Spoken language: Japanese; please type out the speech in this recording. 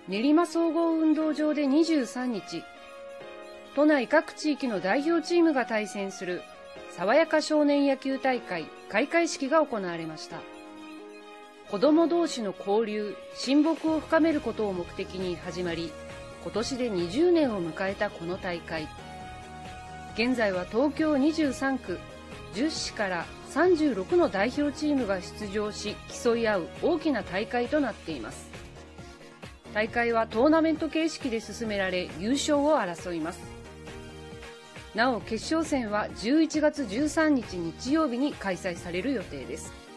練馬総合運動場で23日、都内各地域の代表チームが対戦する爽やか少年野球大会開会式が行われました。子ども同士の交流、親睦を深めることを目的に始まり、今年で20年を迎えたこの大会。現在は東京23区10市から36の代表チームが出場し競い合う大きな大会となっています。大会はトーナメント形式で進められ、優勝を争います。なお決勝戦は11月13日日曜日に開催される予定です。